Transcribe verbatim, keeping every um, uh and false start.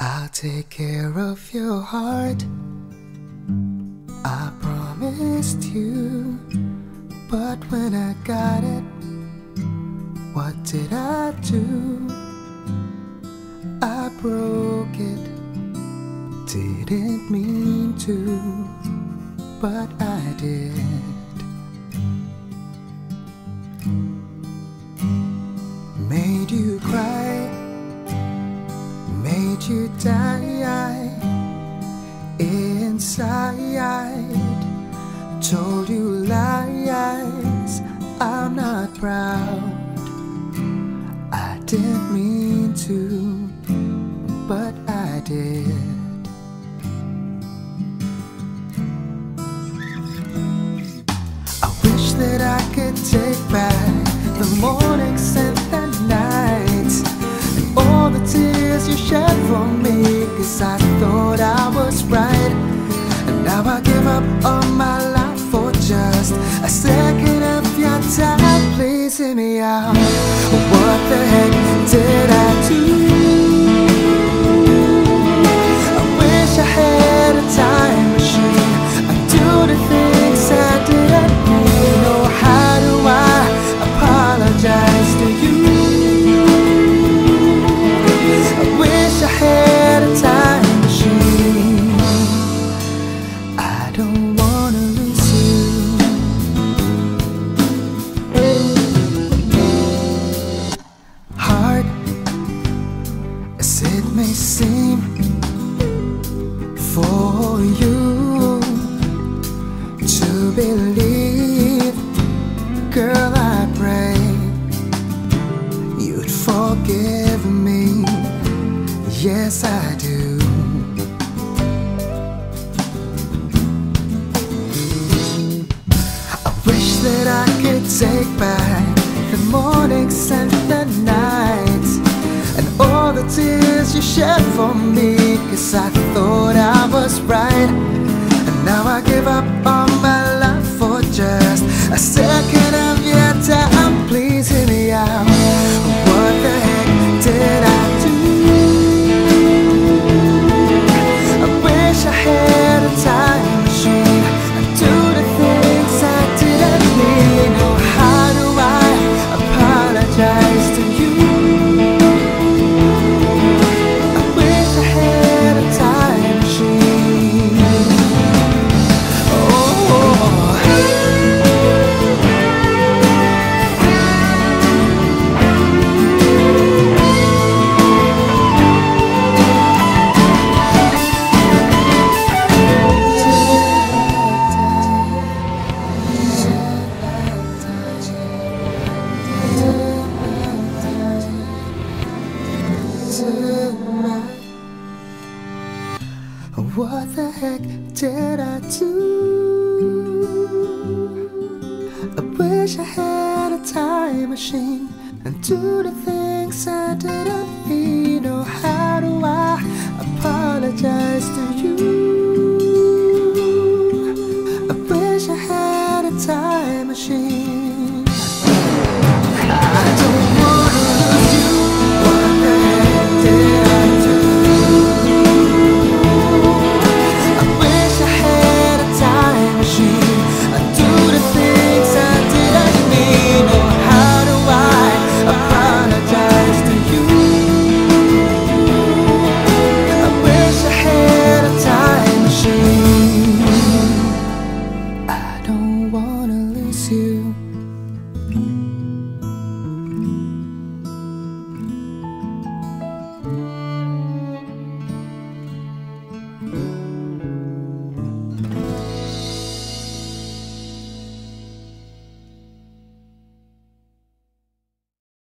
I'll take care of your heart, I promised you. But when I got it, what did I do? I broke it, didn't mean to, but I did. Made you cry, made you die inside. Told you lies, I'm not proud. I didn't mean to, but I did. I wish that I could take back the mornings and the nights, and all the tears you shed for me, 'cause I thought I was right. And now I give up on my life for just a second of your time. Please hear me out. What the heck did I do? I wish I had a time machine. I do the things I didn't mean. Oh, how do I apologize to you? I wish I had a time machine. I don't wanna lose you. Hard as it may seem for you to believe, girl, I pray you'd forgive me. Yes, I do. I wish that I could take back the mornings and the nights, and all the tears you shed for me, 'cause I thought I was right. And now I give up on my life for just a second of your time. Please hear me out. What the heck did I do? I wish I had a time machine. I do the things I didn't mean. Oh, how do I apologize to you? I wish I had a time machine. What the heck did I do? I wish I had a time machine and do the things I didn't mean. Oh, how do I apologize?